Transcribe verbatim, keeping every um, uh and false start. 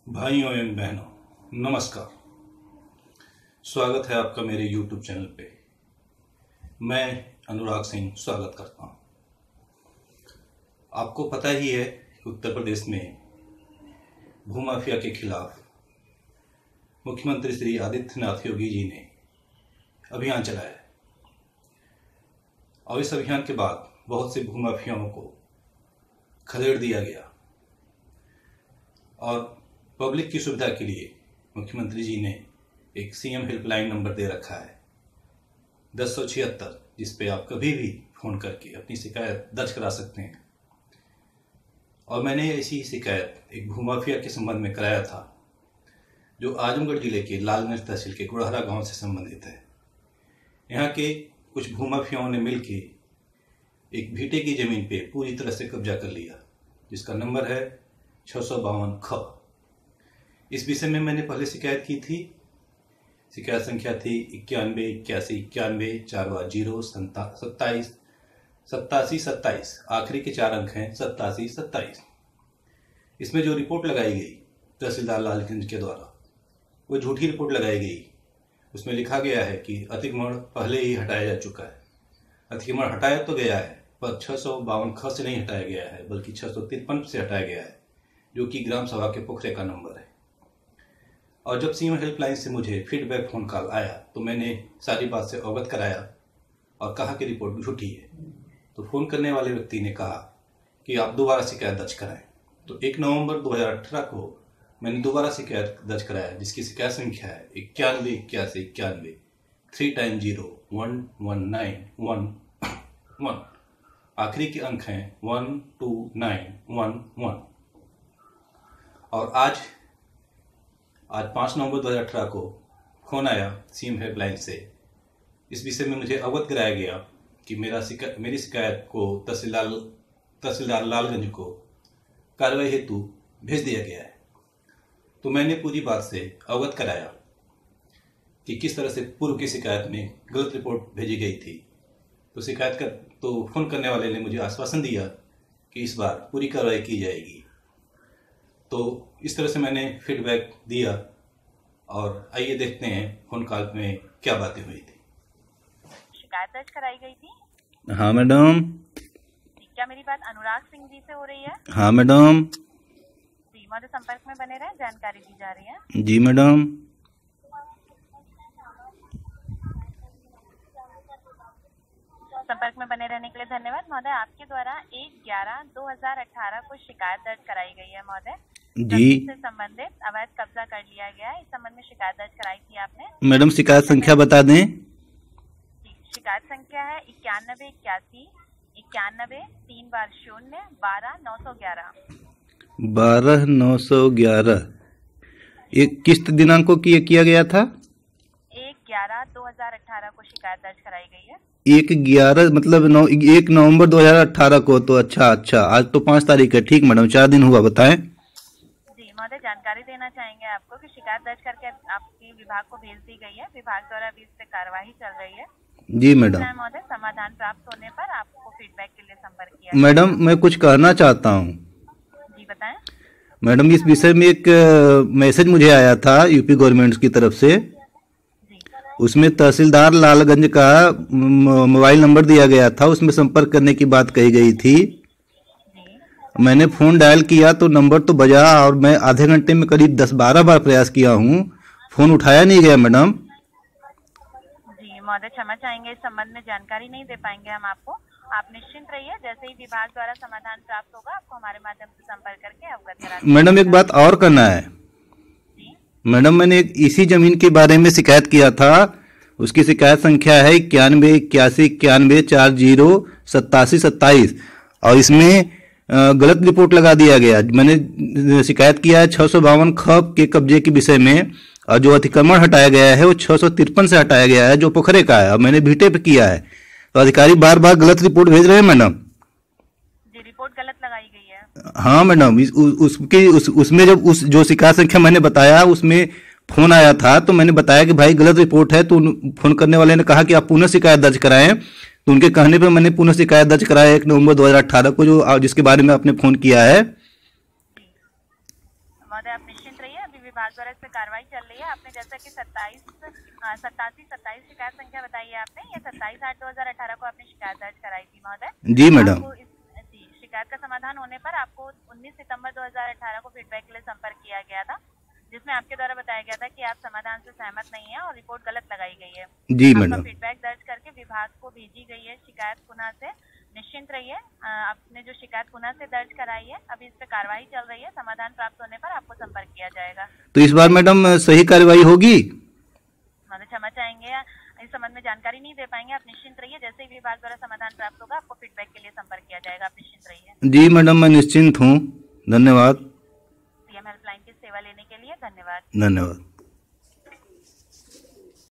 भाइयों एवं बहनों, नमस्कार। स्वागत है आपका मेरे यूट्यूब चैनल पे। मैं अनुराग सिंह स्वागत करता हूँ। आपको पता ही है कि उत्तर प्रदेश में भू माफिया के खिलाफ मुख्यमंत्री श्री आदित्यनाथ योगी जी ने अभियान चलाया है और इस अभियान के बाद बहुत से भू माफियाओं को खदेड़ दिया गया और पब्लिक की सुविधा के लिए मुख्यमंत्री जी ने एक सीएम हेल्पलाइन नंबर दे रखा है दस सौ छिहत्तर, जिस पे आप कभी भी फोन करके अपनी शिकायत दर्ज करा सकते हैं। और मैंने ऐसी ही शिकायत एक भूमाफिया के संबंध में कराया था जो आजमगढ़ जिले के लालगंज तहसील के गुड़हरा गांव से संबंधित है। यहाँ के कुछ भूमाफियाओं ने मिलकर एक भीटे की जमीन पे पूरी तरह से कब्जा कर लिया, जिसका नंबर है छः सौ बावन ख। इस विषय में मैंने पहले शिकायत की थी। शिकायत संख्या थी इक्यानवे इक्यासी इक्यानवे चार बार जीरो सत्ताईस सत्तासी सत्ताईस, आखिरी के चार अंक हैं सत्तासी सत्ताईस। इसमें जो रिपोर्ट लगाई गई तहसीलदार लालगंज के द्वारा, वो झूठी रिपोर्ट लगाई गई। उसमें लिखा गया है कि अतिक्रमण पहले ही हटाया जा चुका है। अतिक्रमण हटाया तो गया है, पर छः सौ बावन ख से नहीं हटाया गया है, बल्कि छः सौ तिरपन से हटाया गया है, जो कि ग्राम सभा के पोखरे का नंबर है। और जब सीएम हेल्पलाइन से मुझे फीडबैक फोन कॉल आया तो मैंने सारी बात से अवगत कराया और कहा कि रिपोर्ट झूठी है। तो फोन करने वाले व्यक्ति ने कहा कि आप दोबारा शिकायत दर्ज कराएं। तो एक नवंबर दो हज़ार अठारह को मैंने दोबारा शिकायत दर्ज कराया, जिसकी शिकायत संख्या है इक्यानवे इक्यासी इक्यानवे three time zero one one nine one one, आखिरी के अंक हैं one two nine one one. और आज आज पाँच नवंबर दो हज़ार अठारह को फोन आया सीएम हेल्पलाइन से। इस विषय में मुझे अवगत कराया गया कि मेरा शिकायत मेरी शिकायत को तहसीलदार तहसीलदार लालगंज को कार्रवाई हेतु भेज दिया गया है। तो मैंने पूरी बात से अवगत कराया कि किस तरह से पूर्व की शिकायत में गलत रिपोर्ट भेजी गई थी। तो शिकायत कर तो फोन करने वाले ने मुझे आश्वासन दिया कि इस बार पूरी कार्रवाई की जाएगी। तो इस तरह से मैंने फीडबैक दिया और आइए देखते हैं फोन कॉल में क्या बातें हुई थी। शिकायत दर्ज कराई गई थी। हाँ मैडम। क्या मेरी बात अनुराग सिंह जी से हो रही है? हाँ मैडम। जी, महोदय संपर्क में बने रहे, जानकारी दी जा रही है। जी मैडम। संपर्क में बने रहने के लिए धन्यवाद। महोदय, आपके द्वारा एक ग्यारह दो हजार अठारह को शिकायत दर्ज कराई गई है। महोदय जी, से संबंधित अवैध कब्जा कर लिया गया है। इस संबंध में शिकायत दर्ज कराई थी आपने? मैडम शिकायत संख्या बता दें। जी, शिकायत संख्या है इक्यानवे इक्यासी इक्यानवे तीन बार शून्य बारह नौ सौ ग्यारह बारह नौ सौ ग्यारह। एक किस दिनांक को किया किया गया था? एक ग्यारह दो हजार अठारह को शिकायत दर्ज कराई गई है। एक ग्यारह मतलब नौ एक नवंबर दो हजार अठारह को। तो अच्छा अच्छा आज तो पाँच तारीख है। ठीक मैडम, चार दिन हुआ। बताएं। जी महोदय, जानकारी देना चाहेंगे आपको कि शिकायत दर्ज करके आपके विभाग को भेज दी गई है। विभाग द्वारा अभी इस पे कार्यवाही चल रही है। जी मैडम। महोदय, समाधान प्राप्त होने पर आपको फीडबैक के लिए संपर्क किया। मैडम मैं कुछ कहना चाहता हूँ। जी बताएं। मैडम इस विषय में एक मैसेज मुझे आया था यूपी गवर्नमेंट की तरफ से। उसमें तहसीलदार लालगंज का मोबाइल नंबर दिया गया था, उसमें संपर्क करने की बात कही गई थी। मैंने फोन डायल किया तो नंबर तो बजा और मैं आधे घंटे में करीब दस बारह बार प्रयास किया हूँ, फोन उठाया नहीं गया मैडम। जी महोदय, क्षमा चाहेंगे, इस संबंध में जानकारी नहीं दे पाएंगे हम आपको। आप निश्चिंत रहिए, जैसे ही विभाग द्वारा समाधान प्राप्त होगा आपको हमारे माध्यम से संपर्क करके अवगत करा देंगे। मैडम एक बात और करना है। मैडम मैंने इसी जमीन के बारे में शिकायत किया था। उसकी शिकायत संख्या है इक्यानवे इक्यासी इक्यानवे चार जीरो सत्तासी सत्ताईस और इसमें गलत रिपोर्ट लगा दिया गया। मैंने शिकायत किया है छः सौ बावन ख के कब्जे के विषय में, और जो अतिक्रमण हटाया गया है वो छः सौ तिरपन से हटाया गया है, जो पोखरे का है, और मैंने भीटे पे किया है। तो अधिकारी बार बार गलत रिपोर्ट भेज रहे हैं मैडम। रिपोर्ट गलत लगाई गई है। हाँ मैडम, उस, उसके उस, उसमें जब उस जो शिकायत संख्या मैंने बताया उसमें फोन आया था तो मैंने बताया कि भाई गलत रिपोर्ट है। तो फोन करने वाले ने कहा कि आप पुनः शिकायत दर्ज कराएं। तो उनके कहने पे मैंने पुनः शिकायत दर्ज कराया एक नवंबर दो हजार अठारह को, जो जिसके बारे में आपने फोन किया है। महोदय, आप निश्चिंत रहिए, अभी विभाग द्वारा इस पे कार्रवाई चल रही है। आपने जैसा कि सत्ताईस सत्तासी सत्ताईस शिकायत संख्या बताई है आपने, ये सत्ताईस आठ दो हजार अठारह को आपने शिकायत दर्ज कराई थी महोदय। जी मैडम। आपको इस जी शिकायत का समाधान होने पर आपको उन्नीस सितंबर दो हजार अठारह को फीडबैक के लिए संपर्क किया गया था, जिसमें आपके द्वारा बताया गया था कि आप समाधान से सहमत नहीं है और रिपोर्ट गलत लगाई गई है। जी मैडम। फीडबैक दर्ज करके विभाग को भेजी गई है शिकायत, पुनः से निश्चिंत रहिए। आपने जो शिकायत पुनः से दर्ज कराई है, अभी इस पे कार्रवाई चल रही है, समाधान प्राप्त होने पर आपको संपर्क किया जाएगा। तो इस बार मैडम सही कार्रवाई होगी? मतलब क्षमा चाहेंगे, इस संबंध में जानकारी नहीं दे पाएंगे, आप निश्चिंत रहिए। जैसे ही विभाग द्वारा समाधान प्राप्त होगा आपको फीडबैक के लिए संपर्क किया जाएगा, आप निश्चिंत रहिए। जी मैडम, मैं निश्चिंत हूँ। धन्यवाद। सीएम हेल्पलाइन की सेवा लेने के लिए धन्यवाद। धन्यवाद।